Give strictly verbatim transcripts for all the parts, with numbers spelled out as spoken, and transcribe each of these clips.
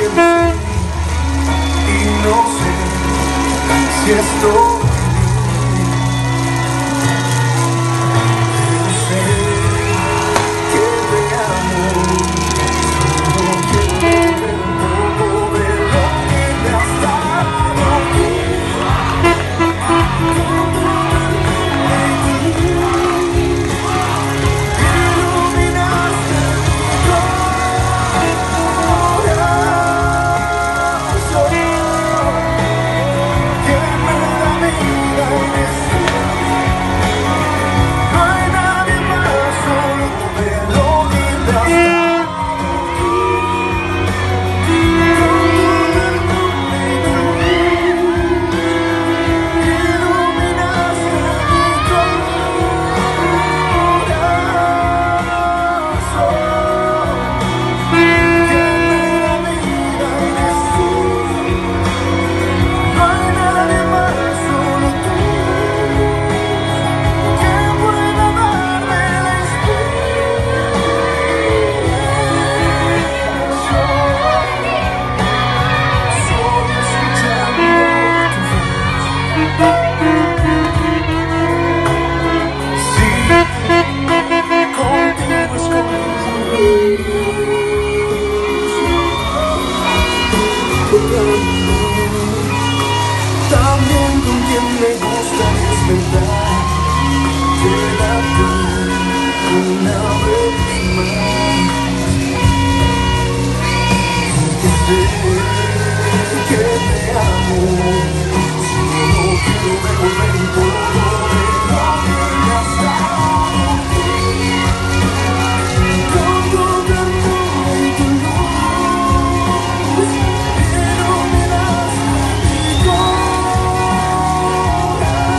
sé, y no sé si estoy bien, pero sé que te amo. No quiero ver un poco de lo que te has dado tú. También con quien me gusta es verdad. Quédate una vez más, porque sé que te amo. No quiero devolver un poco de lo que me has dado. Con tu ternura y tu luz, iluminas mi corazón.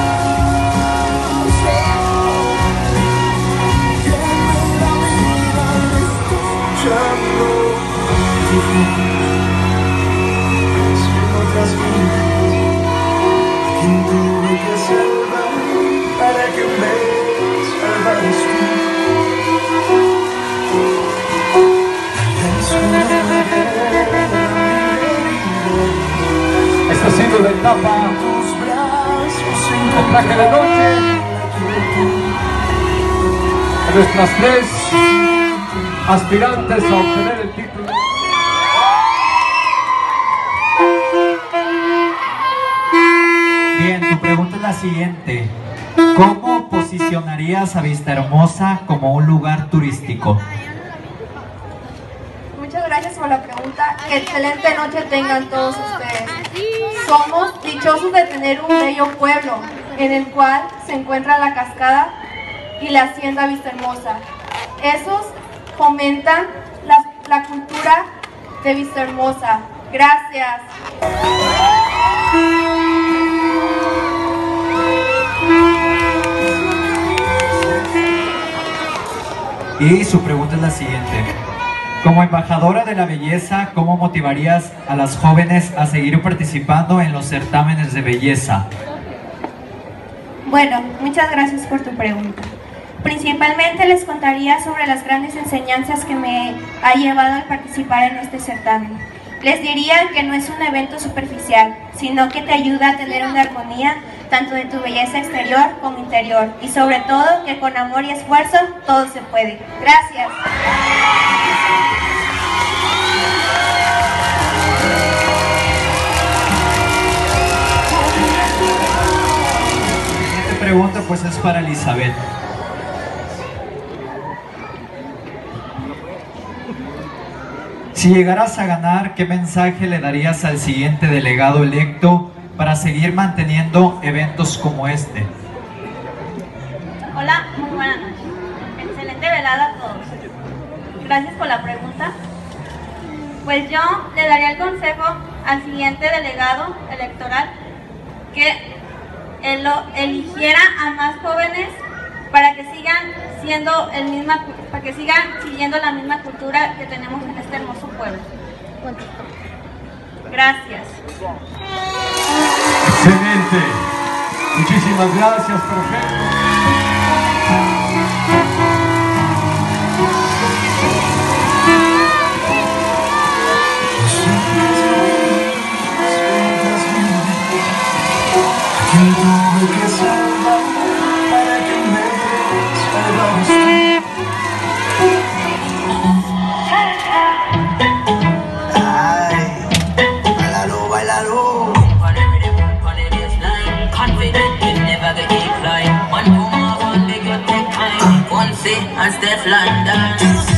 Que me da vida escuchando tu voz. Si en otras vidas, quien tuve que salvar para que me salvaras tú. Esta ha sido la etapa del traje de noche de nuestras tres aspirantes a obtener el título. Bien, tu pregunta es la siguiente. ¿Cómo posicionarías a Vistahermosa como un lugar turístico? Muchas gracias por la pregunta. Qué excelente noche tengan todos ustedes. Somos dichosos de tener un bello pueblo en el cual se encuentra la cascada y la hacienda Vistahermosa. Esos fomentan la, la cultura de Vistahermosa. Gracias. Y su pregunta es la siguiente. Como embajadora de la belleza, ¿cómo motivarías a las jóvenes a seguir participando en los certámenes de belleza? Bueno, muchas gracias por tu pregunta. Principalmente les contaría sobre las grandes enseñanzas que me ha llevado al participar en este certamen. Les diría que no es un evento superficial, sino que te ayuda a tener una armonía tanto de tu belleza exterior como interior, y sobre todo que con amor y esfuerzo todo se puede. Gracias. La siguiente pregunta pues es para Elizabeth. Si llegaras a ganar, ¿qué mensaje le darías al siguiente delegado electo para seguir manteniendo eventos como este? Hola, muy buenas noches. Excelente velada a todos. Gracias por la pregunta. Pues yo le daría el consejo al siguiente delegado electoral que él lo eligiera a más jóvenes para que sigan siendo el misma, para que sigan siguiendo la misma cultura que tenemos en este hermoso pueblo. Gracias. Excelente. Muchísimas gracias, perfecto. Sí. Me tuve que salvar para que me salvaras tú. Ay, bailalo, bailalo. One more, one big, you take time. One say, and step like that.